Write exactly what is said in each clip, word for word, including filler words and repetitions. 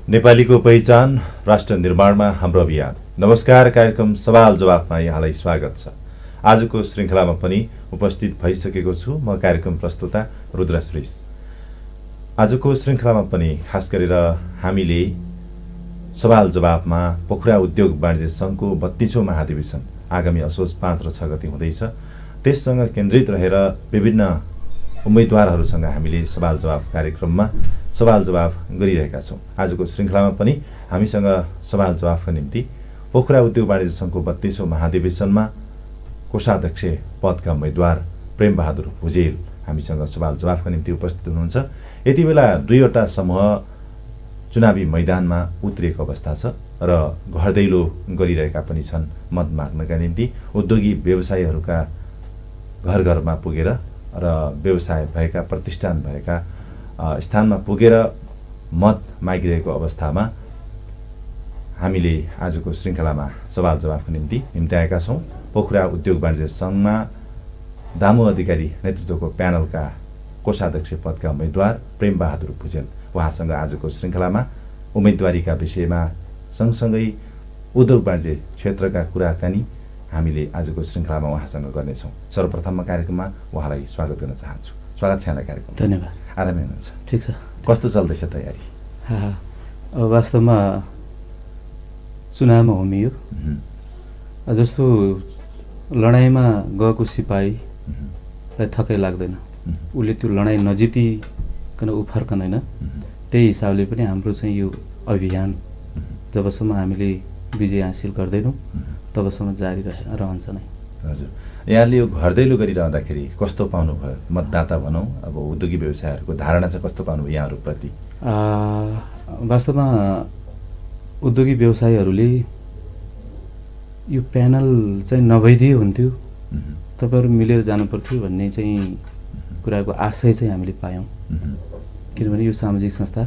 नेपालीको पहिचान राष्ट्र निर्माणमा हाम्रो अभियान। नमस्कार, कार्यक्रम सवाल जवाफमा यहाँलाई स्वागत छ। आजको श्रृङ्खलामा पनि उपस्थित भइसकेको छु म कार्यक्रम प्रस्तुता रुद्र श्रेष्ठ। आजको श्रृङ्खलामा पनि खास गरेर हामीले सवाल जवाफमा पोखरा उद्योग वाणिज्य सङ्घको बत्तीसौँ महाधिवेशन आगामी असोज पाँच र छ गते हुँदैछ। त्यससँग केन्द्रित रहेर विभिन्न उम्मेदवारहरूसँग हामीले सवाल जवाफ कार्यक्रममा सवाल जवाफ गरिरहेका छौँ। आजको श्रृङ्खलामा पनि हामीसँग सवाल जवाफका निम्ति पोखरा उद्योग वाणिज्य सङ्घको बत्तीसौँ महाधिवेशनमा कोषाध्यक्ष पदका उम्मेदवार प्रेमबहादुर भुजेल हामीसँग सवाल जवाफका निम्ति उपस्थित हुनुहुन्छ। यति बेला दुईवटा समूह चुनावी मैदानमा उत्रिएको अवस्था छ र घर दैलो गरिरहेका पनि छन् मत माग्नका निम्ति। उद्योगी व्यवसायीहरूका घर घरमा पुगेर र व्यवसाय भएका प्रतिष्ठान भएका स्थानमा पुगेर मत मागिरहेको अवस्थामा हामीले आजको श्रृङ्खलामा सवाल जवाफको निम्ति निम्त्याएका छौँ। पोखरा उद्योग वाणिज्य सङ्घमा दामु अधिकारी नेतृत्वको प्यानलका कोषाध्यक्ष पदका उम्मेदवार प्रेमबहादुर भुजेल उहाँसँग आजको श्रृङ्खलामा उम्मेदवारीका विषयमा सँगसँगै उद्योग वाणिज्य क्षेत्रका कुराकानी हामीले आजको श्रृङ्खलामा उहाँसँग गर्नेछौँ। सर्वप्रथममा कार्यक्रममा उहाँलाई स्वागत गर्न चाहन्छु। स्वागत छ यहाँलाई कार्यक्रम। धन्यवाद। आरामै हुनुहुन्छ? ठिक छ। कस्तो चल्दैछ तयारी? अब वास्तवमा चुनावमा होमियो जस्तो लडाइँमा गएको सिपाहीलाई थकै लाग्दैन, उसले त्यो लडाइँ नजितिकन ऊ फर्कँदैन। त्यही हिसाबले पनि हाम्रो चाहिँ यो अभियान जबसम्म हामीले विजय हासिल गर्दैनौँ तबसम्म जारी रह रहन्छ नै। हजुर, यहाँले यो घर दैलो गरिरहँदाखेरि कस्तो पाउनुभयो? मतदाता भनौँ, अब उद्योगी व्यवसायहरूको धारणा चाहिँ कस्तो पाउनुभयो यहाँहरूप्रति? वास्तवमा उद्योगी व्यवसायीहरूले यो प्यानल चाहिँ नभइदिए हुन्थ्यो, तपाईँहरू मिलेर जानुपर्थ्यो भन्ने चाहिँ कुराको आशय चाहिँ हामीले पायौँ। किनभने यो सामाजिक संस्था,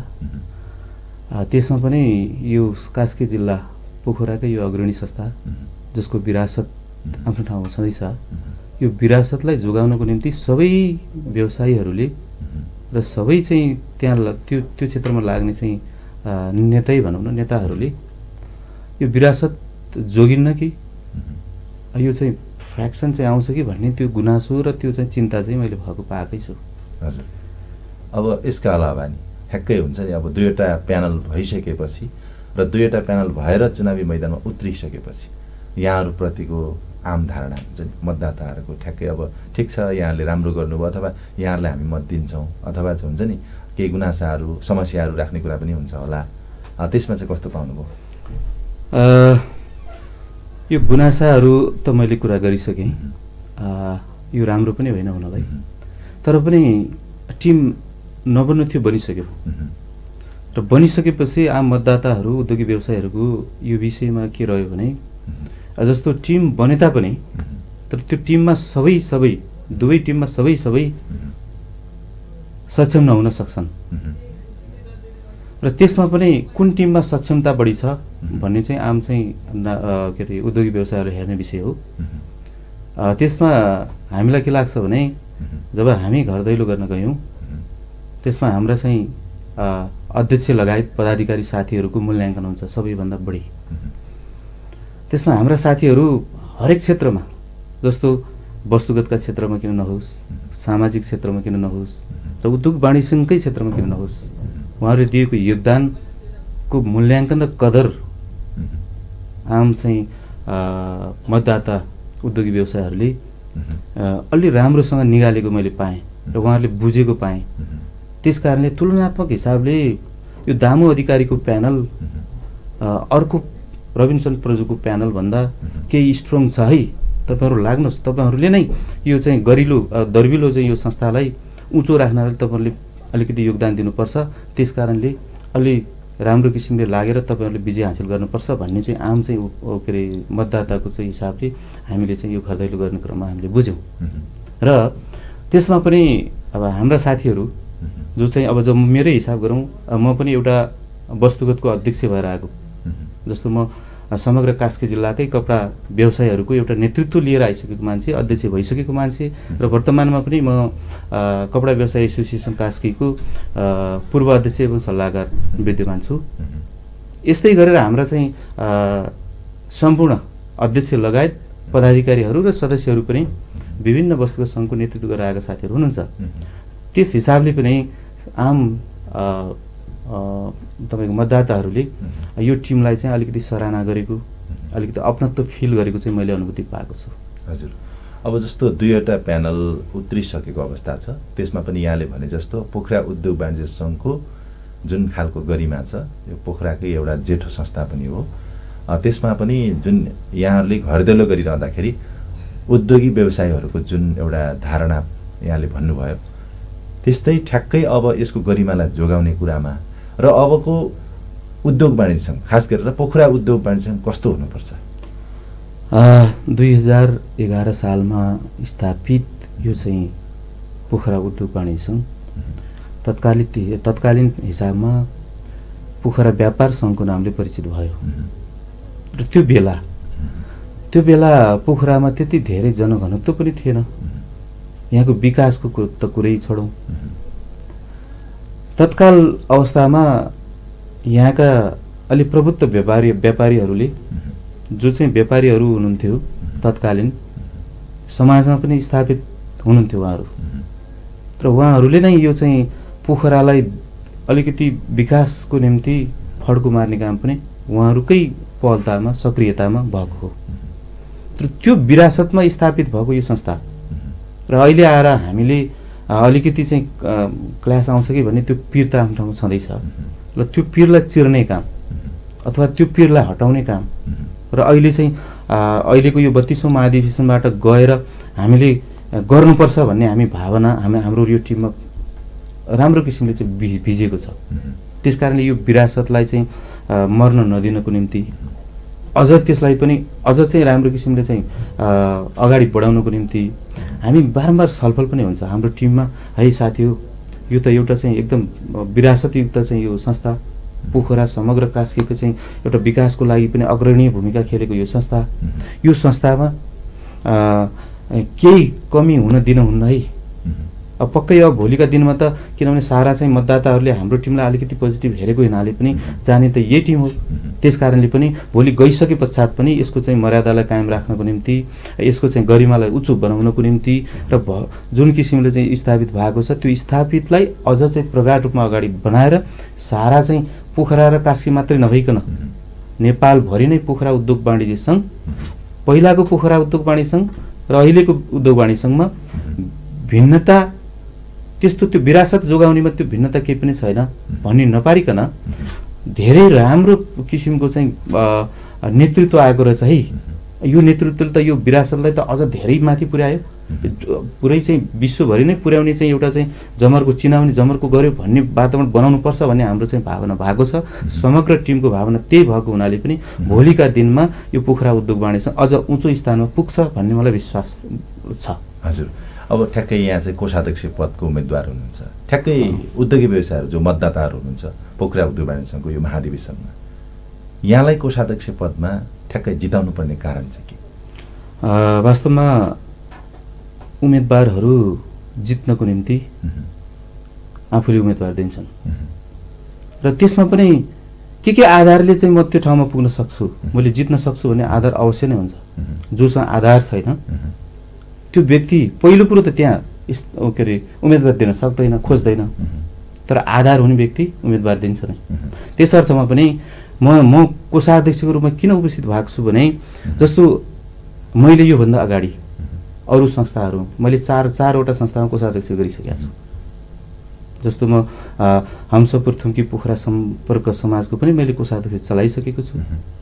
त्यसमा पनि यो कास्की जिल्ला पोखराकै यो अग्रणी संस्था जसको विरासत आफ्नो ठाउँमा छँदैछ, यो विरासतलाई जोगाउनको निम्ति सबै व्यवसायीहरूले र सबै चाहिँ त्यहाँ त्यो त्यो क्षेत्रमा लाग्ने चाहिँ नेतै भनौँ न नेताहरूले यो विरासत जोगिन्न कि यो चाहिँ फ्र्याक्सन चाहिँ आउँछ कि भन्ने त्यो गुनासो र त्यो चाहिँ चिन्ता चाहिँ मैले भएको पाएकै छु। हजुर, अब यसका अलावा नि ठ्याक्कै हुन्छ नि, अब दुईवटा प्यानल भइसकेपछि र दुईवटा प्यानल भएर चुनावी मैदानमा उत्रिसकेपछि यहाँहरूप्रतिको आम धारणा हुन्छ नि मतदाताहरूको ठ्याक्कै अब ठिक छ यहाँले राम्रो गर्नुभयो अथवा यहाँहरूलाई हामी मत दिन्छौँ अथवा चाहिँ हुन्छ नि केही गुनासाहरू समस्याहरू राख्ने कुरा पनि हुन्छ होला, त्यसमा चाहिँ कस्तो पाउनुभयो? यो गुनासाहरू त मैले कुरा गरिसकेँ, यो राम्रो पनि होइन हुनलाई, तर पनि टिम नबन्नु थियो बनिसक्यो र बनिसकेपछि आम मतदाताहरू उद्योगी व्यवसायीहरूको यो विषयमा के रह्यो भने जस्तो टिम बने तापनि तर त्यो टिममा सबै सबै दुवै टिममा सबै सबै सक्षम नहुन सक्छन् र त्यसमा पनि कुन टिममा सक्षमता बढी छ भन्ने चाहिँ आम चाहिँ के अरे उद्योगी व्यवसायहरूले हेर्ने विषय हो। त्यसमा हामीलाई के लाग्छ भने जब हामी घर दैलो गर्न गयौँ त्यसमा हाम्रा चाहिँ अध्यक्ष लगायत पदाधिकारी साथीहरूको मूल्याङ्कन हुन्छ सबैभन्दा बढी। त्यसमा हाम्रा साथीहरू हरेक क्षेत्रमा जस्तो वस्तुगतका क्षेत्रमा किन नहोस्, सामाजिक क्षेत्रमा किन नहोस् र उद्योग वाणिज्यकै क्षेत्रमा किन नहोस्, उहाँहरूले दिएको योगदानको मूल्याङ्कन र कदर आम चाहिँ मतदाता उद्योगी व्यवसायहरूले अलि राम्रोसँग निगालेको मैले पाएँ र उहाँहरूले बुझेको पाएँ। त्यस कारणले तुलनात्मक हिसाबले यो दामु अधिकारीको प्यानल अर्को रबिन्सन प्रजुको प्यानलभन्दा केही स्ट्रङ छ है, तपाईँहरू लाग्नुहोस्, तपाईँहरूले नै यो चाहिँ गरिलो दर्बिलो चाहिँ यो संस्थालाई उँचो राख्नलाई तपाईँहरूले अलिकति योगदान दिनुपर्छ, त्यस कारणले अलि राम्रो किसिमले लागेर तपाईँहरूले विजय हासिल गर्नुपर्छ भन्ने चाहिँ आम चाहिँ के अरे मतदाताको चाहिँ हिसाबले हामीले चाहिँ यो घर दैलो गर्ने क्रममा हामीले बुझ्यौँ। र त्यसमा पनि अब हाम्रा साथीहरू जो चाहिँ अब जब मेरै हिसाब गरौँ म पनि एउटा वस्तुगतको अध्यक्ष भएर आएको, जस्तो म समग्र कास्की जिल्लाकै कपडा व्यवसायहरूको एउटा नेतृत्व लिएर आइसकेको मान्छे, अध्यक्ष भइसकेको मान्छे र वर्तमानमा पनि म कपडा व्यवसाय एसोसिएसन कास्कीको पूर्व अध्यक्ष एवं सल्लाहकार विद्यमान छु। यस्तै गरेर हाम्रा चाहिँ सम्पूर्ण अध्यक्ष लगायत पदाधिकारीहरू र सदस्यहरू पनि विभिन्न वस्तुगत सङ्घको नेतृत्व गरेर आएका साथीहरू हुनुहुन्छ। त्यस हिसाबले पनि आम तपाईँको मतदाताहरूले यो टिमलाई चाहिँ अलिकति सराहना गरेको, अलिकति अपनत्व फिल गरेको चाहिँ मैले अनुभूति पाएको छु। हजुर, अब जस्तो दुईवटा प्यानल उत्रिसकेको अवस्था छ, त्यसमा पनि यहाँले भने जस्तो पोखरा उद्योग वाणिज्य सङ्घको जुन खालको गरिमा छ, यो पोखराकै एउटा जेठो संस्था पनि हो, त्यसमा पनि जुन यहाँहरूले घरदैलो गरिरहँदाखेरि उद्योगी व्यवसायीहरूको जुन एउटा धारणा यहाँले भन्नुभयो, त्यस्तै ठ्याक्कै अब यसको गरिमालाई जोगाउने कुरामा र अबको उद्योग वाणिज्य सङ्घ, खास गरेर पोखरा उद्योग वाणिज्य सङ्घ कस्तो हुनुपर्छ? दुई हजार एघार सालमा स्थापित यो चाहिँ पोखरा उद्योग वाणिज्य सङ्घ तत्कालीन तत्कालीन हिसाबमा पोखरा व्यापार सङ्घको नामले परिचित भयो। र त्यो बेला त्यो बेला पोखरामा त्यति धेरै जनघनत्व पनि थिएन, यहाँको विकासको त कुरै छोडौँ। तत्काल अवस्थामा यहाँका अलि प्रभुत्व व्यापारी व्यापारीहरूले जो चाहिँ व्यापारीहरू हुनुहुन्थ्यो तत्कालीन समाजमा पनि स्थापित हुनुहुन्थ्यो उहाँहरू, तर उहाँहरूले नै यो चाहिँ पोखरालाई अलिकति विकासको निम्ति फड्को मार्ने काम पनि उहाँहरूकै पहलतामा सक्रियतामा भएको हो। तर त्यो विरासतमा स्थापित भएको यो संस्था र अहिले आएर हामीले अलिकति चाहिँ क्लास आउँछ कि भन्ने त्यो पिर त आफ्नो ठाउँमा छँदैछ, र त्यो पिरलाई चिर्ने काम अथवा त्यो पिरलाई हटाउने काम र अहिले चाहिँ अहिलेको यो बत्तीसौँ महाधिवेशनबाट गएर हामीले गर्नुपर्छ भन्ने हामी भावना हामी हाम्रो यो टिममा राम्रो किसिमले चाहिँ भि भिजेको छ। त्यस कारणले यो विरासतलाई चाहिँ मर्न नदिनको निम्ति अझ त्यसलाई पनि अझ चाहिँ राम्रो किसिमले चाहिँ अगाडि बढाउनको निम्ति हामी बारम्बार छलफल पनि हुन्छ हाम्रो टिममा। है साथी हो, यो त एउटा चाहिँ एकदम विरासतयुक्त चाहिँ यो संस्था पोखरा समग्र कास्कीको चाहिँ एउटा विकासको लागि पनि अग्रणी भूमिका खेलेको यो संस्था, यो संस्थामा केही कमी हुन दिनुहुन्न है। अब पक्कै अब भोलिका दिनमा त किनभने सारा चाहिँ मतदाताहरूले हाम्रो टिमलाई अलिकति पोजिटिभ हेरेको हुनाले पनि जाने त यही टिम हो, त्यस कारणले पनि भोलि गइसके पश्चात पनि यसको चाहिँ मर्यादालाई कायम राख्नको निम्ति, यसको चाहिँ गरिमालाई उच्च बनाउनको निम्ति र जुन किसिमले चाहिँ स्थापित भएको छ त्यो स्थापितलाई अझ चाहिँ प्रगाढ रूपमा अगाडि बनाएर सारा चाहिँ पोखरा र कास्की मात्रै नभइकन नेपालभरि नै पोखरा उद्योग वाणिज्य सङ्घ, पहिलाको पोखरा उद्योग वाणिज्य सङ्घ र अहिलेको उद्योग वाणिज्य सङ्घमा भिन्नता त्यस्तो त्यो विरासत जोगाउनेमा त्यो भिन्नता केही पनि छैन भन्ने नपारिकन धेरै राम्रो किसिमको चाहिँ नेतृत्व आएको रहेछ है। यो नेतृत्वले त यो विरासतलाई त अझ धेरै माथि पुर्यायो, पुरै चाहिँ विश्वभरि नै पुर्याउने चाहिँ एउटा चाहिँ जमर्को चिनाउने जमर्को गर्यो भन्ने वातावरण बनाउनुपर्छ भन्ने हाम्रो चाहिँ भावना भएको छ। समग्र टिमको भावना त्यही भएको हुनाले पनि भोलिका दिनमा यो पोखरा उद्योग वाणिज्य अझ उच्च स्थानमा पुग्छ भन्ने मलाई विश्वास छ। हजुर, अब ठ्याक्कै यहाँ चाहिँ कोषाध्यक्ष पदको उम्मेदवार हुनुहुन्छ, ठ्याक्कै उद्योगी व्यवसायहरू जो मतदाताहरू हुनुहुन्छ पोखरा उद्योग वाणिज्य सङ्घको यो महाधिवेशनमा यहाँलाई कोषाध्यक्ष पदमा ठ्याक्कै जिताउनु पर्ने कारण चाहिँ के? वास्तवमा उम्मेदवारहरू जित्नको निम्ति आफूले उम्मेदवार दिन्छन् र त्यसमा पनि के के आधारले चाहिँ म त्यो ठाउँमा पुग्न सक्छु, मैले जित्न सक्छु भन्ने आधार अवश्य नै हुन्छ। जोसँग आधार छैन त्यो व्यक्ति पहिलो कुरो त त्यहाँ के अरे उम्मेदवार दिन सक्दैन, खोज्दैन, तर आधार हुने व्यक्ति उम्मेदवार दिन्छ नै। त्यस अर्थमा पनि म म कोषाध्यक्षको रूपमा किन उपस्थित भएको छु भने जस्तो मैले योभन्दा अगाडि अरू संस्थाहरू मैले चार चारवटा संस्थामा कोषाध्यक्ष गरिसकेको छु। जस्तो म हमसपुर थुम्की पोखरा सम्पर्क समाजको पनि मैले कोषाध्यक्ष चलाइसकेको छु।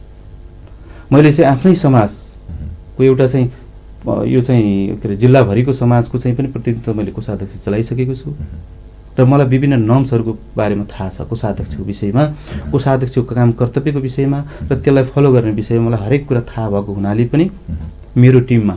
मैले चाहिँ आफ्नै समाजको एउटा चाहिँ यो चाहिँ के अरे जिल्लाभरिको समाजको चाहिँ पनि प्रतिनिधित्व मैले कोषाध्यक्ष चलाइसकेको छु र मलाई विभिन्न नर्म्सहरूको बारेमा थाहा छ कोषाध्यक्षको विषयमा, कोषाध्यक्षको काम कर्तव्यको विषयमा र त्यसलाई फलो गर्ने विषयमा मलाई हरेक कुरा थाहा भएको हुनाले पनि मेरो टिममा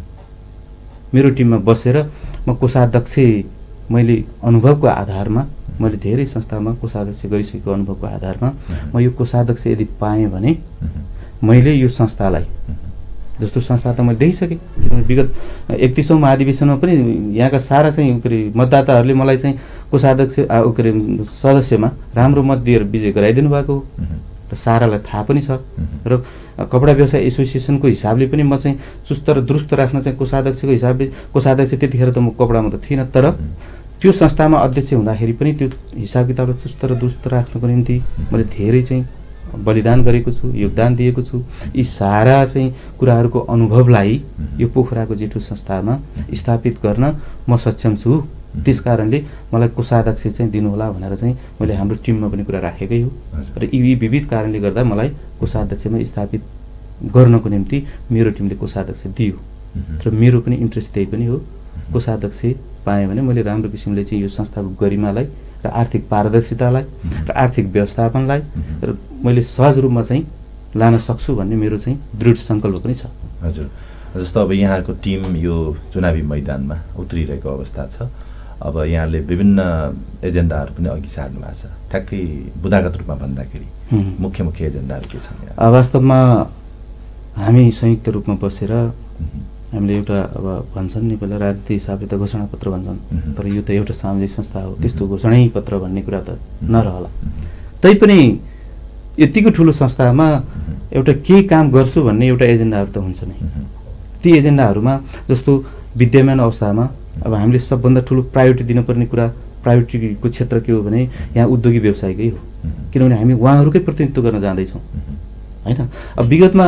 मेरो टिममा बसेर म कोषाध्यक्ष मैले अनुभवको आधारमा मैले धेरै संस्थामा कोषाध्यक्ष गरिसकेको अनुभवको आधारमा म यो कोषाध्यक्ष यदि पाएँ भने मैले यो संस्थालाई जस्तो संस्था त मैले देखिसकेँ। किनभने विगत एकतिसौँ महाधिवेशनमा पनि यहाँका सारा चाहिँ के अरे मतदाताहरूले मलाई चाहिँ कोषाध्यक्ष के अरे सदस्यमा राम्रो मत दिएर विजय गराइदिनु भएको हो र सारालाई थाहा पनि छ र कपडा व्यवसाय एसोसिएसनको हिसाबले पनि म चाहिँ चुस्त र दुरुस्त राख्न चाहिँ कोषाध्यक्षको हिसाबले कोषाध्यक्ष त्यतिखेर त म कपडामा त थिइनँ, तर त्यो संस्थामा अध्यक्ष हुँदाखेरि पनि त्यो हिसाब किताबलाई चुस्त र दुरुस्त राख्नको निम्ति मैले धेरै चाहिँ बलिदान गरेको छु, योगदान दिएको छु। यी सारा चाहिँ कुराहरूको अनुभवलाई यो पोखराको जेठो संस्थामा स्थापित गर्न म सक्षम छु। त्यस कारणले मलाई कोषाध्यक्ष चाहिँ दिनुहोला भनेर चाहिँ मैले हाम्रो टिममा पनि कुरा राखेकै हो र यी विविध कारणले गर्दा मलाई कोषाध्यक्षमा स्थापित गर्नको निम्ति मेरो टिमले कोषाध्यक्ष दियो र मेरो पनि इन्ट्रेस्ट त्यही पनि हो। कोषाध्यक्ष पाएँ भने मैले राम्रो किसिमले चाहिँ यो संस्थाको गरिमालाई र आर्थिक पारदर्शितालाई र आर्थिक व्यवस्थापनलाई र मैले सहज रूपमा चाहिँ लान सक्छु भन्ने मेरो चाहिँ दृढ सङ्कल्प पनि छ। हजुर, जस्तो अब यहाँको टिम यो चुनावी मैदानमा उत्रिरहेको अवस्था छ। अब यहाँले विभिन्न एजेन्डाहरू पनि अघि सार्नु भएको छ। ठ्याक्कै बुदागत रूपमा भन्दाखेरि मुख्य मुख्य एजेन्डाहरू के छन्? वास्तवमा हामी संयुक्त रूपमा बसेर हामीले एउटा अब भन्छन् नि पहिला राजनीति हिसाबले त घोषणापत्र भन्छन्, तर यो त एउटा सामाजिक संस्था हो, त्यस्तो घोषणै पत्र भन्ने कुरा त नरहला। तैपनि यतिको ठुलो संस्थामा एउटा केही काम गर्छु भन्ने एउटा एजेन्डाहरू त हुन्छ नै। ती एजेन्डाहरूमा जस्तो विद्यमान अवस्थामा अब हामीले सबभन्दा ठुलो प्रायोरिटी दिनुपर्ने कुरा प्रायोरिटीको क्षेत्र के हो भने यहाँ उद्योगी व्यवसायकै हो, किनभने हामी उहाँहरूकै प्रतिनिधित्व गर्न जाँदैछौँ होइन। अब विगतमा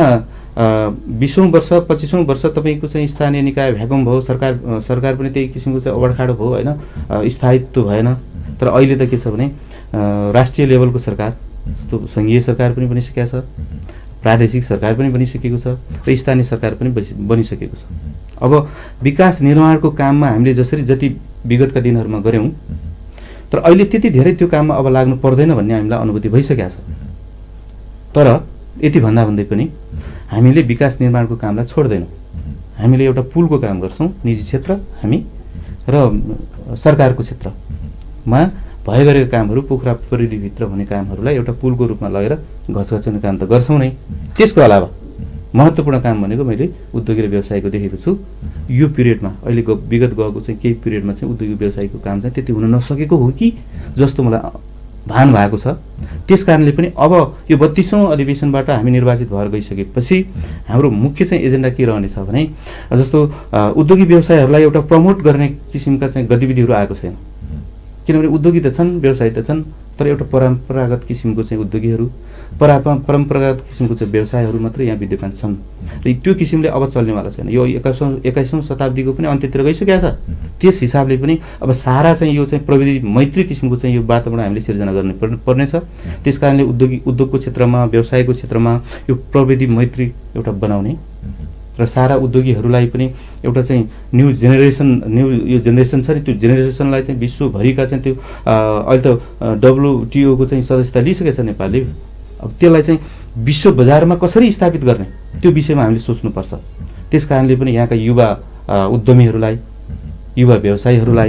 बिसौँ वर्ष पच्चिसौँ वर्ष तपाईँको चाहिँ स्थानीय निकाय भ्याकुम भयो, सरकार सरकार पनि त्यही किसिमको चाहिँ अबडखाडो भयो होइन, स्थायित्व भएन। तर अहिले त के छ भने राष्ट्रिय लेभलको सरकार जस्तो सङ्घीय सरकार पनि बनिसकेको छ, प्रादेशिक सरकार पनि बनिसकेको छ र स्थानीय सरकार पनि बनिसकेको छ। अब विकास निर्माणको काममा हामीले जसरी जति विगतका दिनहरूमा गऱ्यौँ, तर अहिले त्यति धेरै त्यो काममा अब लाग्नु पर्दैन भन्ने हामीलाई अनुभूति भइसकेको छ। तर यति भन्दा भन्दै पनि हामीले विकास निर्माणको कामलाई छोड्दैनौँ। हामीले एउटा पुलको काम गर्छौँ, निजी क्षेत्र हामी र सरकारको क्षेत्रमा भए गरेको कामहरू पोखरा परिधिभित्र हुने कामहरूलाई एउटा पुलको रूपमा लगेर घचघचाउने काम त गर्छौँ नै। त्यसको अलावा महत्त्वपूर्ण काम भनेको मैले उद्योगी र व्यवसायको देखेको छु। यो पिरियडमा अहिले विगत गएको चाहिँ केही पिरियडमा चाहिँ उद्योगी व्यवसायको काम चाहिँ त्यति हुन नसकेको हो कि जस्तो मलाई भान भएको छ। त्यस कारणले पनि अब यो बत्तीसौँ अधिवेशनबाट हामी निर्वाचित भएर गइसकेपछि हाम्रो मुख्य चाहिँ एजेन्डा के रहनेछ भने जस्तो उद्योगी व्यवसायहरूलाई एउटा प्रमोट गर्ने किसिमका चाहिँ गतिविधिहरू आएको छैन। किनभने उद्योगी त छन्, व्यवसाय त छन्, तर एउटा परम्परागत किसिमको चाहिँ उद्योगीहरू परा परम्परागत किसिमको चाहिँ व्यवसायहरू मात्रै यहाँ विद्यमान छन् र त्यो किसिमले अब चल्नेवाला छैन। यो एक्काइसौँ एक्काइसौँ शताब्दीको पनि अन्त्यतिर गइसकेको छ। त्यस हिसाबले पनि अब सारा चाहिँ यो चाहिँ प्रविधि मैत्री किसिमको चाहिँ यो वातावरण हामीले सिर्जना गर्ने पर्नेछ। त्यस कारणले उद्योगी उद्योगको क्षेत्रमा व्यवसायको क्षेत्रमा यो प्रविधि मैत्री एउटा बनाउने र सारा उद्योगीहरूलाई पनि एउटा चाहिँ न्यू जेनेरेसन न्यू यो जेनेरेसन छ नि, त्यो जेनेरेसनलाई चाहिँ विश्वभरिका चाहिँ त्यो अहिले त डब्लुटिओको चाहिँ सदस्यता लिइसकेको छ नेपालले। अब त्यसलाई चाहिँ विश्व बजारमा कसरी स्थापित गर्ने त्यो विषयमा हामीले सोच्नुपर्छ। त्यस कारणले पनि यहाँका युवा उद्यमीहरूलाई, युवा व्यवसायीहरूलाई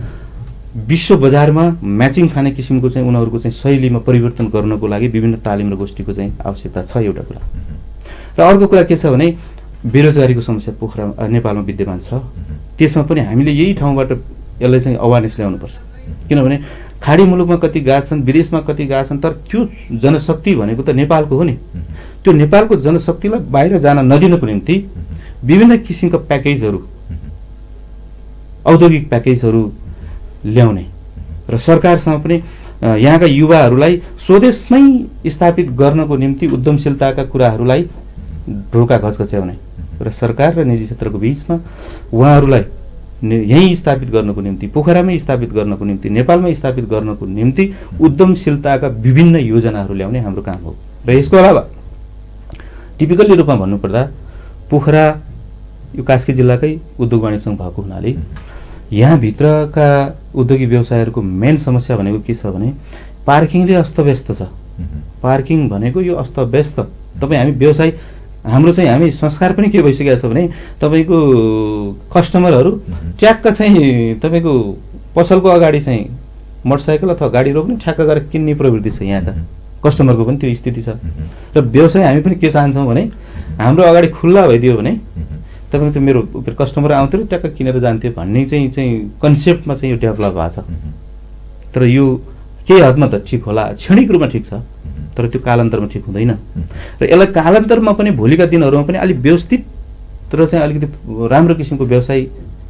विश्व बजारमा म्याचिङ खाने किसिमको चाहिँ उनीहरूको चाहिँ शैलीमा परिवर्तन गर्नको लागि विभिन्न तालिम र गोष्ठीको चाहिँ आवश्यकता छ एउटा कुरा। र अर्को कुरा के छ भने बेरोजगारीको समस्या पोखरा नेपालमा विद्यमान छ। त्यसमा पनि हामीले यही ठाउँबाट यसलाई चाहिँ अवेरनेस ल्याउनुपर्छ। किनभने खाडी मुलुकमा कति गएको छन्, विदेशमा कति गएको छन्, तर त्यो जनशक्ति भनेको त नेपालको हो नि। त्यो नेपालको जनशक्तिलाई बाहिर जान नदिनको निम्ति विभिन्न किसिमका प्याकेजहरू, औद्योगिक प्याकेजहरू ल्याउने र सरकारसँग पनि यहाँका युवाहरूलाई स्वदेशमै स्थापित गर्नको निम्ति उद्यमशीलताका कुराहरूलाई ढोका घचघच्याउने र सरकार र निजी क्षेत्रको बिचमा उहाँहरूलाई यहीँ स्थापित गर्नको निम्ति, पोखरामै स्थापित गर्नको निम्ति, नेपालमै स्थापित गर्नको निम्ति उद्यमशीलताका विभिन्न योजनाहरू ल्याउने हाम्रो काम हो। र यसको अलावा टिपिकल्ली रूपमा भन्नुपर्दा पोखरा यो कास्की जिल्लाकै उद्योग वाणिज्य सङ्घ भएको हुनाले यहाँभित्रका उद्योगी व्यवसायहरूको मेन समस्या भनेको के छ भने पार्किङले अस्तव्यस्त छ। पार्किङ भनेको यो अस्तव्यस्त। तपाईँ हामी व्यवसाय हाम्रो चाहिँ हामी संस्कार पनि के भइसकेको छ भने तपाईँको कस्टमरहरू ट्याक्क चाहिँ तपाईँको पसलको अगाडि चाहिँ मोटरसाइकल अथवा गाडी रोक्ने ठ्याक्क गरेर किन्ने प्रवृत्ति छ यहाँका कस्टमरको पनि त्यो स्थिति छ। र व्यवसाय हामी पनि के चाहन्छौँ भने हाम्रो अगाडि खुल्ला भइदियो भने तपाईँको चाहिँ मेरो कस्टमर आउँथ्यो ट्याक्क किनेर जान्थ्यो भन्ने चाहिँ चाहिँ कन्सेप्टमा चाहिँ यो डेभलप भएको छ। तर यो केही हदमा त ठिक होला, क्षणिक रूपमा ठिक छ, तर त्यो कालान्तरमा ठिक हुँदैन र यसलाई कालान्तरमा पनि भोलिका दिनहरूमा पनि अलिक व्यवस्थित र चाहिँ अलिकति राम्रो किसिमको व्यवसाय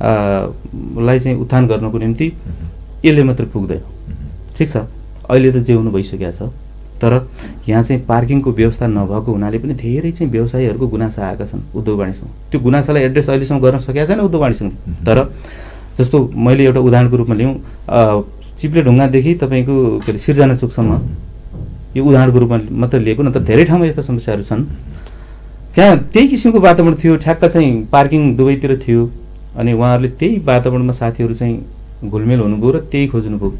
लाई चाहिँ उत्थान गर्नको निम्ति यसले मात्र पुग्दैन। ठिक छ, अहिले त जेउनु भइसकेको छ, तर यहाँ चाहिँ पार्किङको व्यवस्था नभएको हुनाले पनि धेरै चाहिँ व्यवसायीहरूको गुनासा आएका छन् उद्योग वाणिज्यसँग। त्यो गुनासालाई एड्रेस अहिलेसम्म गर्न सकेका छैन उद्योग वाणिज्यसँग। तर जस्तो मैले एउटा उदाहरणको रूपमा लिउँ, चिप्ले ढुङ्गादेखि तपाईँको के अरे सिर्जना चोकसम्म यो उदाहरणको रूपमा मात्र लिएको न, त धेरै ठाउँमा यस्ता समस्याहरू छन्। त्यहाँ त्यही किसिमको वातावरण थियो, ठ्याक्क चाहिँ पार्किङ दुवैतिर थियो, अनि उहाँहरूले त्यही वातावरणमा साथीहरू चाहिँ घुलमेल हुनुभयो र त्यही खोज्नुभयो।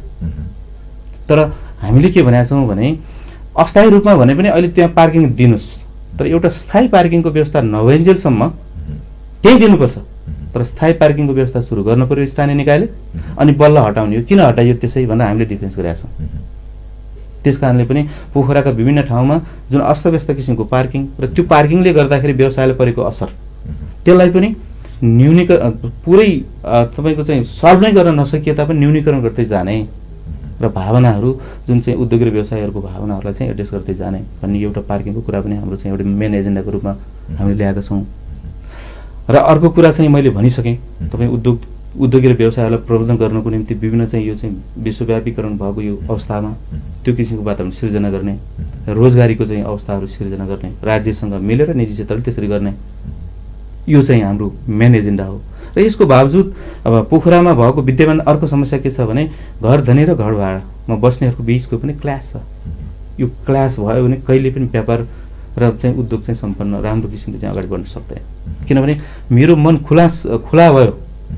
तर हामीले के भनेका छौँ भने अस्थायी रूपमा भने पनि अहिले त्यहाँ पार्किङ दिनुहोस्, तर एउटा स्थायी पार्किङको व्यवस्था नभइन्जेलसम्म त्यही दिनुपर्छ। तर स्थायी पार्किङको व्यवस्था सुरु गर्नु पर्यो स्थानीय निकायले, अनि बल्ल हटाउने हो। किन हटाइयो त्यसै भनेर हामीले डिफेन्स गरेका छौँ। त्यस कारणले पनि पोखराका विभिन्न ठाउँमा जुन अस्तव्यस्त किसिमको पार्किङ र त्यो पार्किङले गर्दाखेरि व्यवसायलाई परेको असर, त्यसलाई पनि न्यूनीकरण पुरै तपाईँको चाहिँ सल्भ नै गर्न नसकिए तापनि न्यूनीकरण गर्दै जाने र भावनाहरू जुन चाहिँ उद्योग र व्यवसायहरूको भावनाहरूलाई चाहिँ एड्रेस गर्दै जाने भन्ने एउटा पार्किङको कुरा पनि हाम्रो चाहिँ एउटा मेन एजेन्डाको रूपमा हामीले ल्याएका छौँ। र अर्को कुरा चाहिँ मैले भनिसकेँ, तपाईँ उद्योग उद्योगी र व्यवसायहरूलाई प्रबन्धन गर्नको निम्ति विभिन्न चाहिँ यो चाहिँ विश्वव्यापीकरण भएको यो अवस्थामा त्यो किसिमको वातावरण सिर्जना गर्ने, रोजगारीको चाहिँ अवस्थाहरू सिर्जना गर्ने, राज्यसँग मिलेर निजी क्षेत्रले त्यसरी गर्ने, यो चाहिँ हाम्रो मेन एजेन्डा हो। र यसको बावजुद अब पोखरामा भएको विद्यमान अर्को समस्या के छ भने घर धनी र घर भाडामा बस्नेहरूको बिचको पनि क्लास छ। यो क्लास भयो भने कहिले पनि व्यापार र चाहिँ उद्योग चाहिँ सम्पन्न राम्रो किसिमले चाहिँ अगाडि बढ्न सक्दैन। किनभने मेरो मन खुला खुला भयो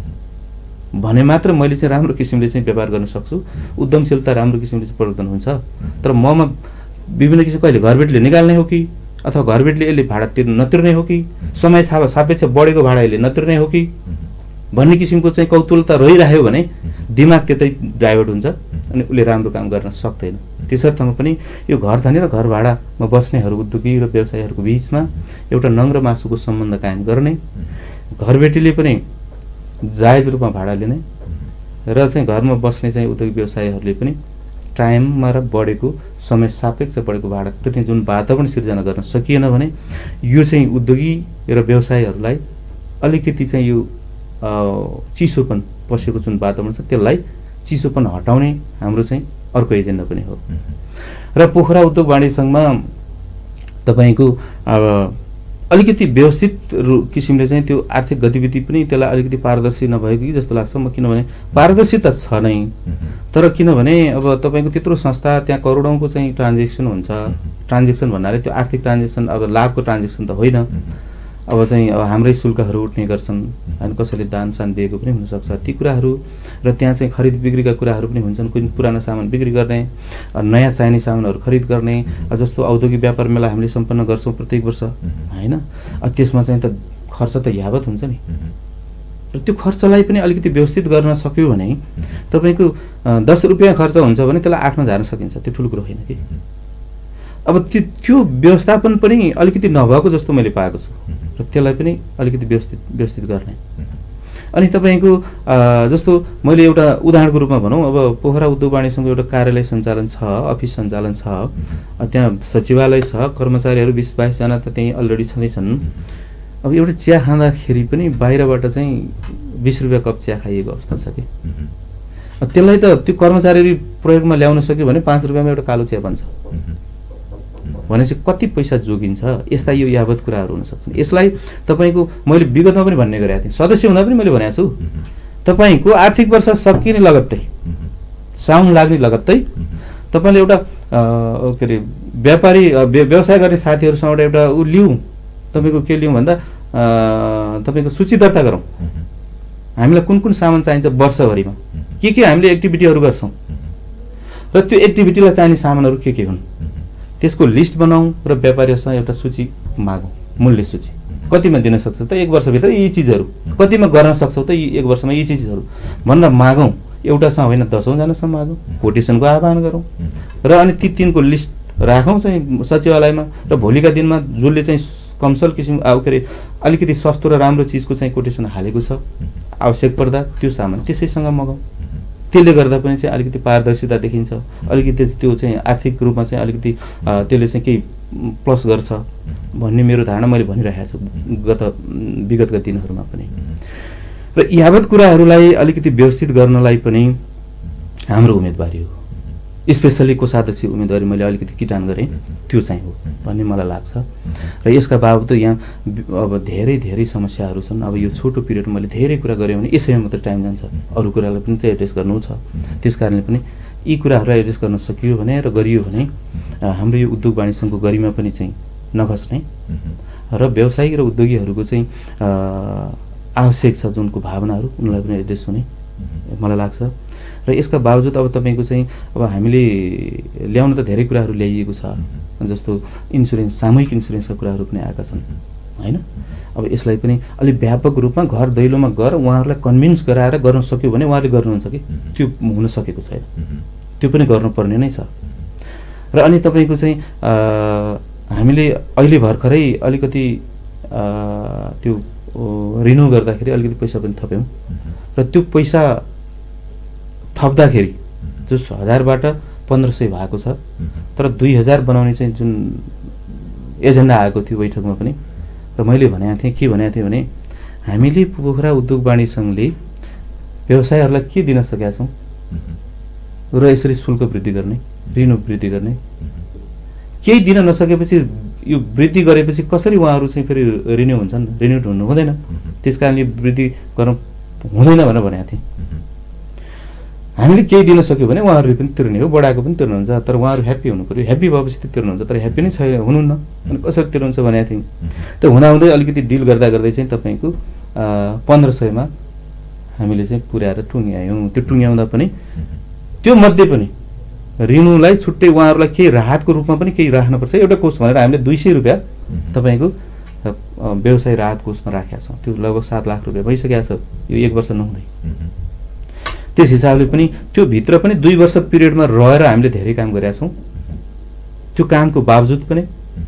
भने मात्र मैले चाहिँ राम्रो किसिमले चाहिँ व्यापार गर्न सक्छु, उद्यमशीलता राम्रो किसिमले चाहिँ प्रवर्धन हुन्छ। तर ममा विभिन्न किसिमको कहिले घरबेटले निकाल्ने हो कि अथवा घरबेटले यसले भाडा तिर्नु नतिर्ने हो कि समय छाप सापेक्ष बढेको भाडा यसले नतिर्ने हो कि भन्ने किसिमको चाहिँ कौतूहलता रहिरह्यो भने दिमाग त्यतै डाइभर्ट हुन्छ अनि उसले राम्रो काम गर्न सक्दैन। त्यसर्थमा पनि यो घर धनी र घर भाडामा बस्नेहरू उद्योगी र व्यवसायीहरूको बिचमा एउटा नङ्ग्र मासुको सम्बन्ध कायम गर्ने, घरबेटीले पनि जायज रूपमा भाडा लिने र चाहिँ घरमा बस्ने चाहिँ उद्योगी व्यवसायीहरूले पनि टाइममा र बढेको समय सापेक्ष बढेको भाडा तिर्ने जुन वातावरण सिर्जना गर्न सकिएन भने यो चाहिँ उद्योगी र व्यवसायीहरूलाई अलिकति चाहिँ यो चिसोपन पसेको जुन वातावरण छ त्यसलाई चिसोपन हटाउने हाम्रो चाहिँ अर्को एजेन्डा पनि हो। र पोखरा उद्योग वाणिज्य सङ्घमा तपाईँको अब अलिकति व्यवस्थित किसिमले चाहिँ त्यो आर्थिक गतिविधि पनि त्यसलाई अलिकति पारदर्शी नभएको कि जस्तो लाग्छ म। किनभने पारदर्शिता छ नै, तर किनभने अब तपाईँको त्यत्रो संस्था त्यहाँ करोडौँको चाहिँ ट्रान्जेक्सन हुन्छ। ट्रान्जेक्सन भन्नाले त्यो आर्थिक ट्रान्जेक्सन अब लाभको ट्रान्जेक्सन त होइन। अब चाहिँ अब हाम्रै शुल्कहरू उठ्ने गर्छन्, होइन, कसैले दान सान दिएको पनि हुनसक्छ ती कुराहरू, र त्यहाँ चाहिँ खरिद बिक्रीका कुराहरू पनि हुन्छन्। कुनै पुरानो सामान बिक्री गर्ने, नयाँ चाहिने सामानहरू खरिद गर्ने, जस्तो औद्योगिक व्यापार मेला हामीले सम्पन्न गर्छौँ प्रत्येक वर्ष, होइन। त्यसमा चाहिँ त खर्च त यावत हुन्छ नि, र त्यो खर्चलाई पनि अलिकति व्यवस्थित गर्न सक्यो भने तपाईँको दस रुपियाँ खर्च हुन्छ भने त्यसलाई आठमा झार्न सकिन्छ। त्यो ठुलो कुरो होइन कि। अब त्यो त्यो व्यवस्थापन पनि अलिकति नभएको जस्तो मैले पाएको छु, र त्यसलाई पनि अलिकति व्यवस्थित व्यवस्थित गर्ने। अनि तपाईँको जस्तो मैले एउटा उदाहरणको रूपमा भनौँ, अब पोखरा उद्योग वाणिज्यसँग एउटा कार्यालय सञ्चालन छ, अफिस सञ्चालन छ, त्यहाँ सचिवालय छ, कर्मचारीहरू बिस बाइसजना त त्यहीँ अलरेडी छँदैछन्। अब एउटा चिया खाँदाखेरि पनि बाहिरबाट चाहिँ बिस रुपियाँ कप चिया खाइएको अवस्था छ कि। त्यसलाई त त्यो कर्मचारीहरू प्रयोगमा ल्याउन सक्यो भने पाँच रुपियाँमा एउटा कालो चिया बन्छ भनेपछि कति पैसा जोगिन्छ। यस्ता यो यावत कुराहरू हुन सक्छन्। यसलाई तपाईँको मैले विगतमा पनि भन्ने गरेको थिएँ, सदस्य हुँदा पनि मैले भनेको छु, तपाईँको आर्थिक वर्ष सकिने लगत्तै, साउन लाग्ने लगत्तै तपाईँले एउटा के अरे व्यापारी व्यवसाय गर्ने साथीहरूसँग एउटा ऊ लिउँ, तपाईँको के लिउँ भन्दा तपाईँको सूची दर्ता गरौँ, हामीलाई कुन कुन सामान चाहिन्छ वर्षभरिमा, के के हामीले एक्टिभिटीहरू गर्छौँ र त्यो एक्टिभिटीलाई चाहिने सामानहरू के के हुन्, त्यसको लिस्ट बनाऊँ र व्यापारीहरूसँग एउटा सूची मागौँ, मूल्य सूची। कतिमा दिन सक्छौ त एक वर्षभित्र यी चिजहरू, कतिमा गर्न सक्छौ त यी एक वर्षमा यी चिजहरू भनेर मागौँ। एउटासँग होइन दसौँजनासँग मागौँ, कोटेसनको आह्वान गरौँ र अनि ती तिनको लिस्ट राखौँ चाहिँ सचिवालयमा। र भोलिका दिनमा जसले चाहिँ कमसल किसिम अब के अरे अलिकति सस्तो र राम्रो चिजको चाहिँ कोटेसन हालेको छ, आवश्यक पर्दा त्यो सामान त्यसैसँग मगाउँ। त्यसले गर्दा पनि चाहिँ अलिकति पारदर्शिता देखिन्छ, अलिकति त्यो चाहिँ आर्थिक रूपमा चाहिँ अलिकति त्यसले चाहिँ केही प्लस गर्छ भन्ने मेरो धारणा मैले भनिरहेको छु गत विगतका दिनहरूमा पनि। र यावत कुराहरूलाई अलिकति व्यवस्थित गर्नलाई पनि हाम्रो उम्मेदवारी हो, स्पेसल्ली कोषाध्यक्ष उम्मेदवारी मैले अलिकति किटान गरेँ त्यो चाहिँ हो भन्ने मलाई लाग्छ। र यसका बावजुद यहाँ अब धेरै धेरै समस्याहरू छन्। अब यो छोटो पिरियडमा मैले धेरै कुरा गरेँ भने यसैमा मात्रै टाइम जान्छ, अरू कुरालाई पनि चाहिँ एड्रेस गर्नु छ। त्यस कारणले पनि यी कुराहरूलाई एड्रेस गर्न सकियो भने र गरियो भने हाम्रो यो उद्योग वाणिज्य सङ्घको गरिमा पनि चाहिँ नखस्ने र व्यवसायिक र उद्योगीहरूको चाहिँ आवश्यक छ जुनको भावनाहरू उनलाई पनि एड्रेस हुने मलाई लाग्छ। र यसका बावजुद अब तपाईँको चाहिँ अब हामीले ल्याउन त धेरै कुराहरू ल्याइएको छ, जस्तो इन्सुरेन्स, सामूहिक इन्सुरेन्सका कुराहरू पनि आएका छन् होइन। अब यसलाई पनि अलिक व्यापक रूपमा घर दैलोमा गएर उहाँहरूलाई कन्भिन्स गराएर गर्न सक्यो भने उहाँले गर्नुहुन्छ कि त्यो हुन सकेको छैन, त्यो पनि गर्नुपर्ने नै छ। र अनि तपाईँको चाहिँ हामीले अहिले भर्खरै अलिकति त्यो रिन्यू गर्दाखेरि अलिकति पैसा पनि थप्यौँ र त्यो पैसा थप्दाखेरि जो हजारबाट पन्ध्र सय भएको छ, तर दुई हजार बनाउने चाहिँ जुन एजेन्डा आएको थियो बैठकमा पनि, र मैले भनेको थिएँ के भनेको थिएँ भने हामीले पोखरा उद्योग वाणिज्य सङ्घले व्यवसायहरूलाई के दिन सकेका छौँ र यसरी शुल्क वृद्धि गर्ने, ऋण वृद्धि गर्ने, केही दिन नसकेपछि यो वृद्धि गरेपछि कसरी उहाँहरू चाहिँ फेरि रिन्यू हुन्छन्, रिन्यू हुनु हुँदैन। त्यस कारणले वृद्धि गर्नु हुँदैन भनेर भनेको थिएँ। हामीले केही दिन सक्यो भने उहाँहरूले पनि तिर्ने हो, बढाएको पनि तिर्नुहुन्छ, तर उहाँहरू ह्याप्पी हुनु पऱ्यो। ह्याप्पी भएपछि त तिर्नुहुन्छ, तर ह्याप्पी नै छैन हुनुहुन्न, अनि कसरी तिर्नुहुन्छ भनेको थियौँ। त्यो हुँदाहुँदै अलिकति डिल गर्दा गर्दै चाहिँ तपाईँको पन्ध्र सयमा हामीले चाहिँ पुर्याएर टुङ्ग्यायौँ। त्यो टुङ्ग्याउँदा पनि त्यो मध्ये पनि ऋणलाई छुट्टै उहाँहरूलाई केही राहतको रूपमा पनि केही राख्नुपर्छ एउटा कोष भनेर हामीले दुई सय रुपियाँ तपाईँको व्यवसाय राहत कोषमा राखेका छौँ। त्यो लगभग सात लाख रुपियाँ भइसकेको छ यो एक वर्ष नहुँदै। त्यस हिसाबले पनि त्यो भित्र पनि दुई वर्ष पिरियडमा रहेर हामीले धेरै काम गरेका छौँ। त्यो कामको बावजुद पनि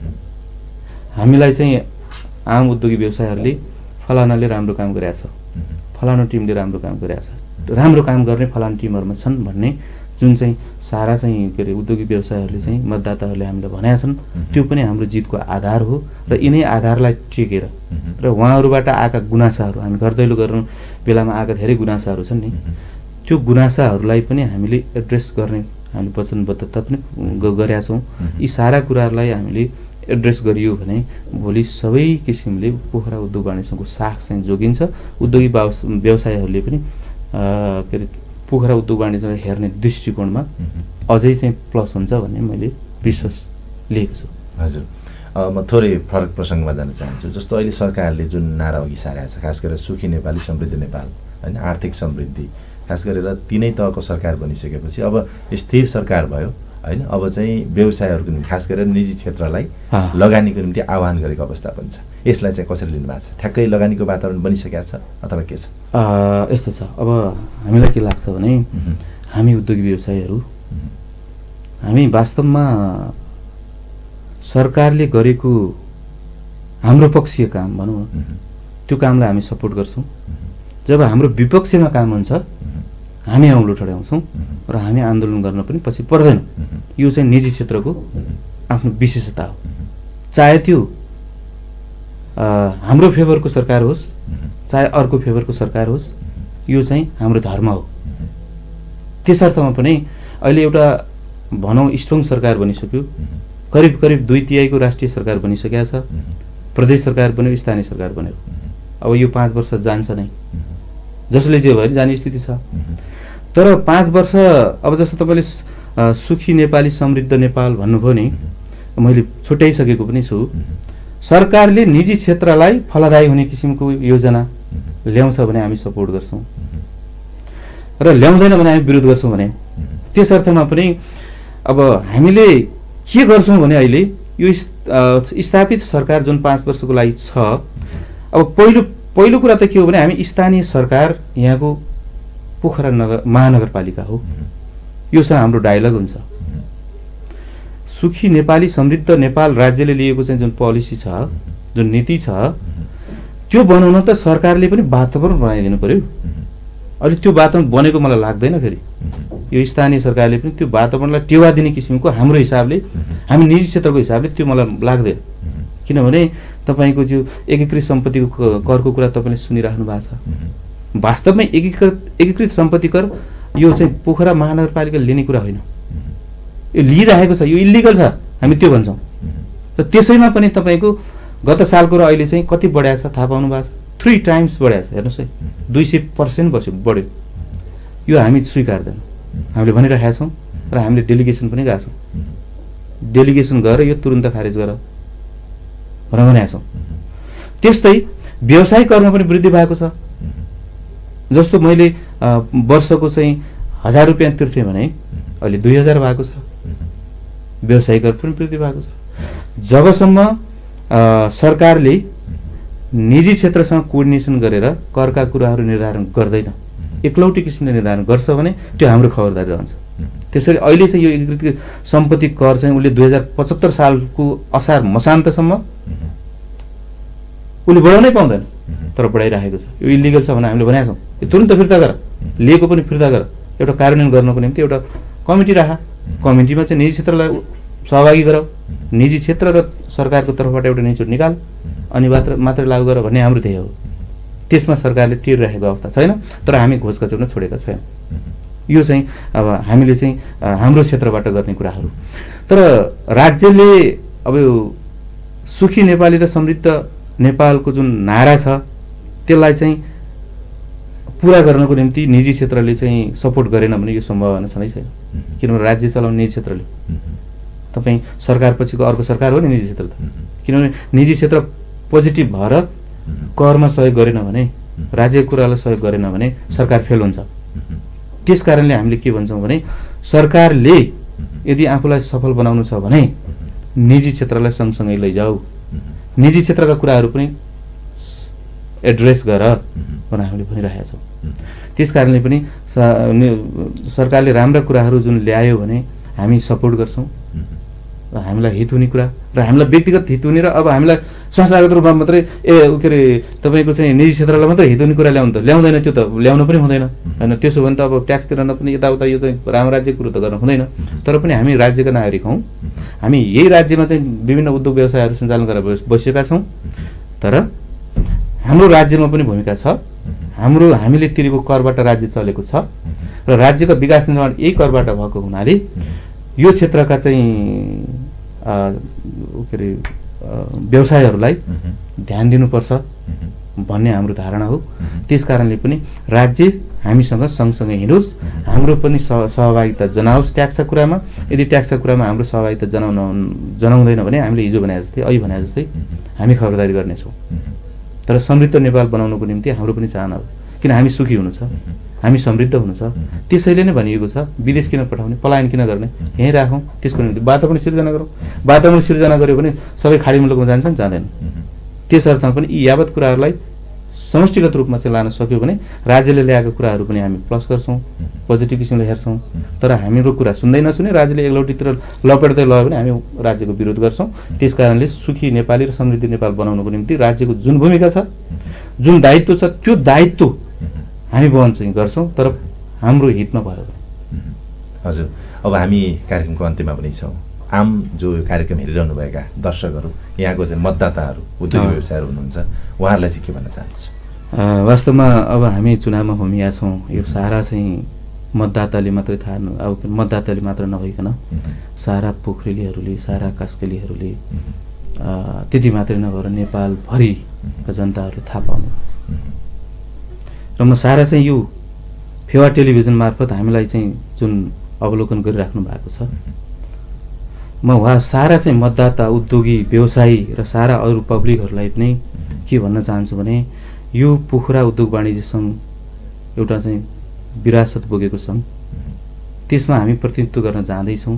हामीलाई चाहिँ आम उद्योगी व्यवसायहरूले फलानाले राम्रो काम गरेका छ, फलानु टिमले राम्रो काम गरेका छ, राम्रो काम गर्ने फलानु टिमहरूमा छन् भन्ने जुन चाहिँ सारा चाहिँ के अरे उद्योगी व्यवसायहरूले चाहिँ मतदाताहरूले हामीलाई भनेका छन्, त्यो पनि हाम्रो जितको आधार हो। र यिनै आधारलाई टेकेर र उहाँहरूबाट आएका गुनासाहरू, हामी घर दैलो गर्नु बेलामा आएका धेरै गुनासाहरू छन् नि, त्यो गुनासाहरूलाई पनि हामीले एड्रेस गर्ने हामीले वचनबद्धता पनि गरेका छौँ। यी सारा कुराहरूलाई हामीले एड्रेस गरियो भने भोलि सबै किसिमले पोखरा उद्योग वाणिज्य सङ्घको साख चाहिँ जोगिन्छ। उद्योगी व्यवसायहरूले पनि के अरे पोखरा उद्योग वाणिज्य हेर्ने दृष्टिकोणमा अझै चाहिँ प्लस हुन्छ भन्ने मैले विश्वास लिएको छु। हजुर, म थोरै फरक प्रसङ्गमा जान चाहन्छु। जस्तो अहिले सरकारले जुन नारा अघि सारेको छ, खास गरेर सुखी नेपाली समृद्ध नेपाल होइन, आर्थिक समृद्धि, खास गरेर तिनै तहको सरकार बनिसकेपछि अब स्थिर सरकार भयो होइन, अब चाहिँ व्यवसायहरूको निम्ति खास गरेर निजी क्षेत्रलाई लगानीको निम्ति आह्वान गरेको अवस्था पनि छ। यसलाई चाहिँ कसरी लिनु भएको छ? ठ्याक्कै लगानीको वातावरण बनिसकेको छ अथवा के छ? यस्तो छ, अब हामीलाई के लाग्छ भने हामी उद्योगी व्यवसायहरू हामी वास्तवमा सरकारले गरेको हाम्रो पक्षीय काम भनौँ न, त्यो कामलाई हामी सपोर्ट गर्छौँ। जब हाम्रो विपक्षमा काम हुन्छ हामी औँलो ठड्याउँछौँ र हामी आन्दोलन गर्न पनि पछि पर्दैन। यो चाहिँ निजी क्षेत्रको आफ्नो विशेषता हो। चाहे त्यो हाम्रो फेभरको सरकार होस् चाहे अर्को फेभरको सरकार होस्, यो चाहिँ हाम्रो धर्म हो। त्यसर्थमा पनि अहिले एउटा भनौँ स्ट्रङ सरकार बनिसक्यो, करिब करिब दुई तिहाईको राष्ट्रिय सरकार बनिसकेको छ, प्रदेश सरकार बन्यो, स्थानीय सरकार बन्यो। अब यो पाँच वर्ष जान्छ नै, जसले जे भयो जाने स्थिति छ। तर पाँच वर्ष अब जस्तो तपाईँले सुखी नेपाली समृद्ध नेपाल भन्नुभयो नि, मैले छुट्याइसकेको पनि छु। सरकारले निजी क्षेत्रलाई फलदायी हुने किसिमको योजना ल्याउँछ भने हामी सपोर्ट गर्छौँ र ल्याउँदैन भने हामी विरोध गर्छौँ भने। त्यस अर्थमा पनि अब हामीले के गर्छौँ भने अहिले यो स्थापित सरकार जुन पाँच वर्षको लागि छ, अब पहिलो पहिलो कुरा त के हो भने हामी स्थानीय सरकार यहाँको पोखरा नगर महानगरपालिका हो। यो चाहिँ हाम्रो डायलग हुन्छ। सुखी नेपाली समृद्ध नेपाल राज्यले लिएको चाहिँ जुन पोलिसी छ, जुन नीति छ, त्यो बनाउन त सरकारले पनि वातावरण बनाइदिनु पर्यो। अहिले त्यो वातावरण बनेको मलाई लाग्दैन। फेरि यो स्थानीय सरकारले पनि त्यो वातावरणलाई टेवा दिने किसिमको हाम्रो हिसाबले हामी निजी क्षेत्रको हिसाबले त्यो मलाई लाग्दैन। किनभने तपाईँको जो एकीकृत सम्पत्तिको करको कुरा तपाईँले सुनिराख्नु भएको छ, वास्तवमै एकीकृत एकीकृत सम्पत्ति कर यो चाहिँ पोखरा महानगरपालिकाले लिने कुरा होइन, यो लिइरहेको छ, यो इलिगल छ हामी त्यो भन्छौँ। र त्यसैमा पनि तपाईँको गत सालको र अहिले चाहिँ कति बढाएको छ थाहा पाउनु भएको छ? थ्री टाइम्स बढाएको छ। हेर्नुहोस् है, दुई सय पर्सेन्ट बस्यो बढ्यो। यो हामी स्वीकार्दैनौँ, हामीले भनिरहेका छौँ र हामीले डेलिगेसन पनि गएको छौँ। डेलिगेसन गरेर यो तुरुन्त खारेज गर भनेर भनेका छौँ। त्यस्तै व्यवसायिक करमा पनि वृद्धि भएको छ। जस्तो मैले वर्षको चाहिँ हजार रुपियाँ तिर्थेँ भने अहिले दुई हजार भएको छ। व्यवसायिक कर पनि वृद्धि भएको छ। जबसम्म सरकारले निजी क्षेत्रसँग कोअर्डिनेसन गरेर करका कुराहरू निर्धारण गर्दैन, एकलौटी किसिमले निर्धारण गर्छ भने त्यो हाम्रो खबरदारी रहन्छ। त्यसरी अहिले चाहिँ यो एकीकृत सम्पत्ति कर चाहिँ उसले दुई हजार पचहत्तर सालको असार मसान्तसम्म उसले बढाउनै पाउँदैन, तर बढाइरहेको छ। यो इलिगल छ भने हामीले भनेका छौँ, यो तुरन्त फिर्ता गर, लिएको पनि फिर्ता गर। एउटा कार्यान्वयन गर्नको निम्ति एउटा कमिटी राख, कमिटीमा चाहिँ निजी क्षेत्रलाई सहभागी गराऊ, निजी क्षेत्र र सरकारको तर्फबाट एउटा निचोड निकाल, अनि मात्र मात्रै लागू गर भन्ने हाम्रो ध्येय हो। त्यसमा सरकारले टिरिरहेको अवस्था छैन, तर हामी घोष कचाउन छोडेका छैन। यो चाहिँ अब हामीले चाहिँ हाम्रो क्षेत्रबाट गर्ने कुराहरू। तर राज्यले अब यो सुखी नेपाली र समृद्ध नेपालको जुन नारा छ त्यसलाई चाहिँ पुरा गर्नको निम्ति निजी क्षेत्रले चाहिँ सपोर्ट गरेन भने यो सम्भावना छँदै छैन। किनभने राज्य चलाउने निजी क्षेत्रले, तपाईँ सरकारपछिको अर्को सरकार हो नि निजी क्षेत्र त। किनभने निजी क्षेत्र पोजिटिभ भएर करमा सहयोग गरेन भने, राज्यको कुरालाई सहयोग गरेन भने सरकार फेल हुन्छ। त्यस कारणले हामीले के भन्छौँ भने सरकारले यदि आफूलाई सफल बनाउनु छ भने निजी क्षेत्रलाई सँगसँगै लैजाऊ, निजी क्षेत्रका कुराहरू पनि एड्रेस गर भनेर हामीले भनिरहेका छौँ। त्यस कारणले पनि सरकारले राम्रा कुराहरू जुन ल्यायो भने हामी सपोर्ट गर्छौँ र हामीलाई हित हुने कुरा र हामीलाई व्यक्तिगत हित हुने र अब हामीलाई संस्थागत रूपमा मात्रै ए के अरे तपाईँको चाहिँ निजी क्षेत्रलाई मात्रै हित हुने कुरा ल्याउनु त ल्याउँदैन, त्यो त ल्याउनु पनि हुँदैन होइन। त्यसो भने त अब ट्याक्स तिर्न पनि यताउता यो चाहिँ राम राज्य कुरो त गर्न हुँदैन। तर पनि हामी राज्यका नागरिक हौँ, हामी यही राज्यमा चाहिँ विभिन्न उद्योग व्यवसायहरू सञ्चालन गरेर बसेका छौँ। तर हाम्रो राज्यमा पनि भूमिका छ, हाम्रो हामीले तिरेको करबाट राज्य चलेको छ र राज्यको विकास निर्माण यही करबाट भएको हुनाले यो क्षेत्रका चाहिँ के अरे व्यवसायहरूलाई ध्यान दिनुपर्छ भन्ने हाम्रो धारणा हो। त्यस कारणले पनि राज्य हामीसँग सँगसँगै हिँडोस्, हाम्रो पनि सहभागिता जनाओस् ट्याक्सका कुरामा। यदि ट्याक्सका कुरामा हाम्रो सहभागिता जनाउन जनाउँदैन भने हामीले हिजो भने जस्तै अहिले भने जस्तै हामी खबरदारी गर्नेछौँ। तर समृद्ध नेपाल बनाउनको निम्ति हाम्रो पनि चाहना हो, किन हामी सुखी हुनु छ, हामी समृद्ध हुनु छ। त्यसैले नै भनिएको छ विदेश किन पठाउने, पलायन किन गर्ने, यहीँ राखौँ। त्यसको निम्ति वातावरण सिर्जना गरौँ। वातावरण सिर्जना गऱ्यो भने सबै खाडी मुलुकमा जान्छन् जाँदैन। त्यस अर्थमा पनि यी यावत कुराहरूलाई समष्टिगत रूपमा चाहिँ लान सक्यो भने राज्यले ल्याएको कुराहरू पनि हामी प्लस गर्छौँ, पोजिटिभ किसिमले हेर्छौँ। तर हाम्रो कुरा सुन्दै नसुने राज्यले एकलौटीतिर लपेट्दै लग्यो भने हामी राज्यको विरोध गर्छौँ। त्यस कारणले सुखी नेपाली र समृद्ध नेपाल बनाउनको निम्ति राज्यको जुन भूमिका छ, जुन दायित्व छ, त्यो दायित्व हामी वहन चाहिँ गर्छौँ, तर हाम्रो हितमा भयो भने। हजुर, अब हामी कार्यक्रमको अन्त्यमा पनि छौँ। आम जो कार्यक्रम हेरिरहनु भएका दर्शकहरू, यहाँको चाहिँ मतदाताहरू, उद्योग व्यवसायहरू हुनुहुन्छ, उहाँहरूलाई चाहिँ के भन्न चाहनुहुन्छ? वास्तवमा अब हामी चुनावमा होमिया छौँ। यो सारा चाहिँ मतदाताले मात्रै थाहा न अब मतदाताले मात्र नभइकन सारा पोखरेलीहरूले, सारा कास्केलीहरूले, त्यति मात्रै नभएर नेपालभरिका जनताहरूले थाहा पाउनुहुन्छ। र म सारा चाहिँ यो फेवा टेलिभिजन मार्फत हामीलाई चाहिँ जुन अवलोकन गरिराख्नु भएको छ, म उहाँ सारा चाहिँ मतदाता, उद्योगी, व्यवसायी र सारा अरू पब्लिकहरूलाई पनि के भन्न चाहन्छु भने यो पोखरा उद्योग वाणिज्य सङ्घ एउटा चाहिँ विरासत बोकेको सङ्घ, त्यसमा हामी प्रतिनिधित्व गर्न जाँदैछौँ।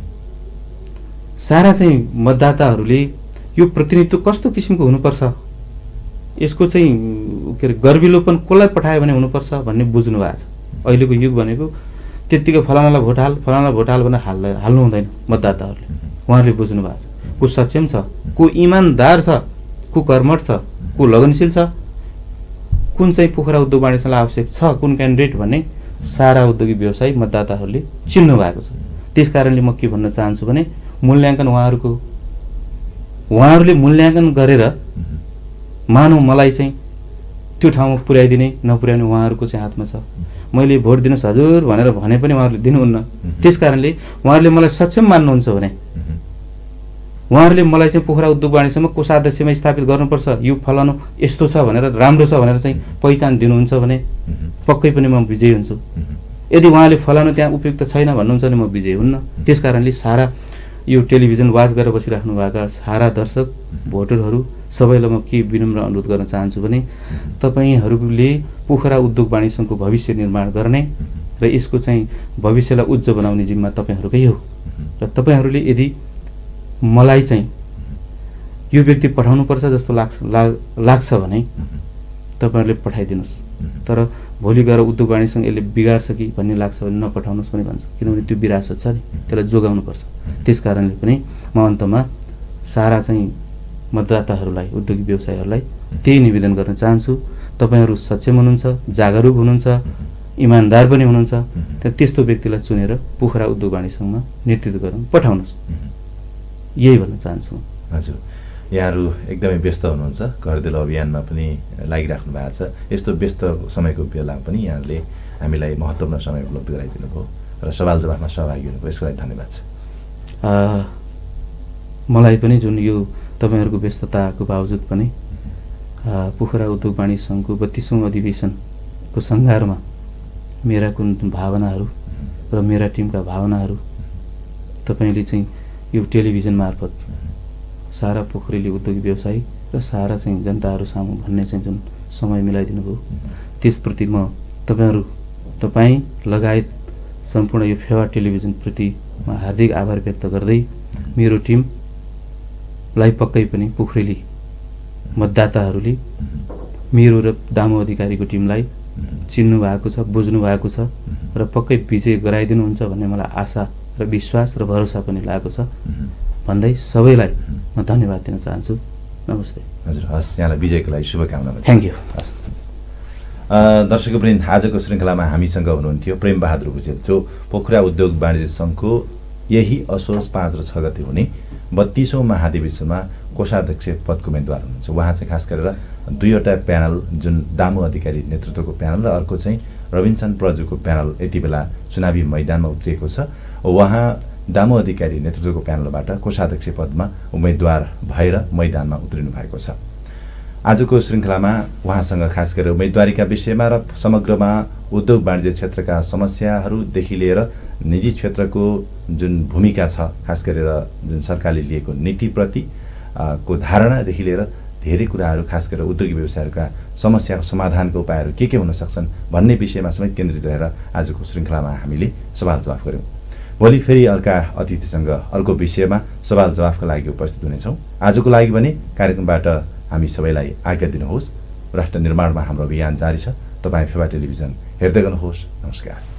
सारा चाहिँ मतदाताहरूले यो प्रतिनिधित्व कस्तो किसिमको हुनुपर्छ, यसको चाहिँ के अरे गर्विलोपन कसलाई पठायो भने हुनुपर्छ भन्ने बुझ्नु भएको छ। अहिलेको युग भनेको त्यत्तिकै फलानालाई भोट हाल, फलानालाई भोट हाल भनेर हाल्नु हाल्नु हुँदैन। मतदाताहरूले उहाँहरूले बुझ्नु भएको छ को सक्षम छ, को इमान्दार छ, को कर्मठ छ, को लगनशील छ, कुन चाहिँ पोखरा उद्योग वाणिज्यलाई आवश्यक छ, कुन क्यान्डिडेट भन्ने सारा औद्योगिक व्यवसायी मतदाताहरूले चिन्नु भएको छ। त्यस कारणले म के भन्न चाहन्छु भने मूल्याङ्कन उहाँहरूको उहाँहरूले मूल्याङ्कन गरेर मानौ मलाई चाहिँ त्यो ठाउँमा पुर्याइदिने नपुर्याउने उहाँहरूको चाहिँ हातमा छ। मैले भोट दिनुहोस् हजुर भनेर भने पनि उहाँहरूले दिनुहुन्न। त्यस कारणले उहाँहरूले मलाई सक्षम मान्नुहुन्छ भने उहाँहरूले मलाई चाहिँ पोखरा उद्योग वाणिज्यमा कोषाध्यक्षमा स्थापित गर्नुपर्छ, यो फलानु यस्तो छ भनेर राम्रो छ भनेर चाहिँ पहिचान दिनुहुन्छ भने पक्कै पनि म विजयी हुन्छु। यदि उहाँले फलानु त्यहाँ उपयुक्त छैन भन्नुहुन्छ भने म विजयी हुन्न। त्यस कारणले सारा यो टेलिभिजन वाच गरेर बसिराख्नु भएका सारा दर्शक भोटरहरू सबैलाई म के विनम्र अनुरोध गर्न चाहन्छु भने तपाईँहरूले पोखरा उद्योग वाणिज्य सङ्घको भविष्य निर्माण गर्ने र यसको चाहिँ भविष्यलाई उज्जवल बनाउने जिम्मा तपाईँहरूकै हो। र तपाईँहरूले यदि मलाई चाहिँ यो व्यक्ति पठाउनुपर्छ जस्तो लाग्छ ला, लाग्छ भने तपाईँहरूले पठाइदिनुहोस्। तर भोलि गएर उद्योग वाणिज्य सङ्घ यसले बिगार्छ कि भन्ने लाग्छ भने नपठाउनुहोस् पनि भन्छु, किनभने त्यो विरासत छ नि, त्यसलाई जोगाउनुपर्छ। त्यस कारणले पनि म अन्तमा सारा चाहिँ मतदाताहरूलाई उद्योगिक व्यवसायीहरूलाई त्यही निवेदन गर्न चाहन्छु। तपाईँहरू सक्षम हुनुहुन्छ, जागरुक हुनुहुन्छ, इमान्दार पनि हुनुहुन्छ, त्यस्तो व्यक्तिलाई चुनेर पोखरा उद्योग वाणिज्य सङ्घमा नेतृत्व गर्न पठाउनुहोस्, यही भन्न चाहन्छु। हजुर, यहाँहरू एकदमै व्यस्त हुनुहुन्छ, घर दैलो अभियानमा पनि लागिराख्नु भएको छ। यस्तो व्यस्त समयको बेला पनि यहाँहरूले हामीलाई महत्त्वपूर्ण समय उपलब्ध गराइदिनु भयो र सवाल जवाफमा सहभागी हुनुभयो, यसको लागि धन्यवाद छ। मलाई पनि जुन यो तपाईँहरूको व्यस्तताको बावजुद पनि पोखरा उद्योग वाणिज्य सङ्घको बत्तीसौँ अधिवेशनको सङ्घारमा मेरा कुन भावनाहरू र मेरा टिमका भावनाहरू तपाईँले चाहिँ यो टेलिभिजन मार्फत सारा पोखरेली उद्योगिक व्यवसायी र सारा चाहिँ जनताहरू सामु भन्ने चाहिँ जुन समय मिलाइदिनु भयो त्यसप्रति म तपाईँहरू तपाईँ लगायत सम्पूर्ण यो फेवा टेलिभिजनप्रति म हार्दिक आभार व्यक्त गर्दै मेरो टिमलाई पक्कै पनि पोखरेली मतदाताहरूले मेरो र दामु अधिकारीको टिमलाई चिन्नु भएको छ, बुझ्नु भएको छ र पक्कै विजय गराइदिनुहुन्छ भन्ने मलाई आशा र विश्वास र भरोसा पनि लागेको छ भन्दै सबैलाई म धन्यवाद दिन चाहन्छु। नमस्ते। हजुर, हस्, यहाँलाई विजयको लागि शुभकामना। Thank you. दर्शकवृन्द, आजको श्रृङ्खलामा हामीसँग हुनुहुन्थ्यो प्रेम बहादुर भुजेल, जो पोखरा उद्योग वाणिज्य सङ्घको यही असोज पाँच र छ गते हुने बत्तीसौँ महाधिवेशनमा कोषाध्यक्ष पदको उम्मेदवार हुनुहुन्छ। उहाँ चाहिँ खास गरेर दुईवटा प्यानल, जुन दामु अधिकारी नेतृत्वको प्यानल र अर्को चाहिँ रविनसन प्रजुको प्यानल यति बेला चुनावी मैदानमा उत्रिएको छ। उहाँ दामु अधिकारी नेतृत्वको प्यानलबाट कोषाध्यक्ष पदमा उम्मेदवार भएर मैदानमा उत्रिनु भएको छ। आजको श्रृङ्खलामा उहाँसँग खास गरेर उम्मेदवारीका विषयमा र समग्रमा उद्योग वाणिज्य क्षेत्रका समस्याहरूदेखि लिएर निजी क्षेत्रको जुन भूमिका छ, खास गरेर जुन सरकारले लिएको नीतिप्रति को धारणादेखि लिएर धेरै कुराहरू, खास गरेर उद्योगिक व्यवसायहरूका समस्याको समाधानको उपायहरू के के हुन सक्छन् भन्ने विषयमा समेत केन्द्रित रहेर आजको श्रृङ्खलामा हामीले सवाल जवाफ गऱ्यौँ। भोलि फेरि अर्का अतिथिसँग अर्को विषयमा सवाल जवाफका लागि उपस्थित हुनेछौँ। आजको लागि भने कार्यक्रमबाट हामी सबैलाई आज्ञा दिनुहोस्। राष्ट्र निर्माणमा हाम्रो अभियान जारी छ। तपाईँ फेवा टेलिभिजन हेर्दै गर्नुहोस्। नमस्कार।